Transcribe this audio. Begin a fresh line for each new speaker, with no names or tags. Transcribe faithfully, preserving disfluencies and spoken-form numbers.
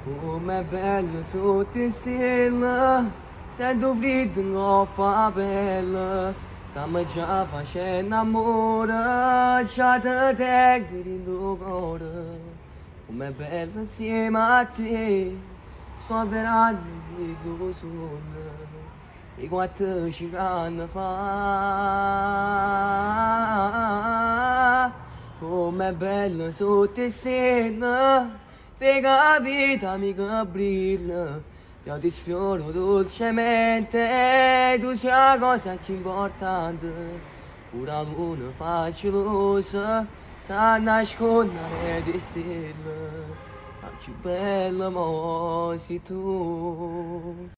Com'è bello sotto le stelle, sento freddo in coppa pelle, stiamo già facendo amore, già ti tengo dentro il cuore. Com'è bello insieme a te, sto sperando di tuo sogno, e quattro anni fa. Com'è bello sotto le stelle, perché la vita mica brilla, io ti sfioro dolcemente, tu sei la cosa più importante, pure la luna facciosa, sa nascondere le stelle, la più bella mo sei tu.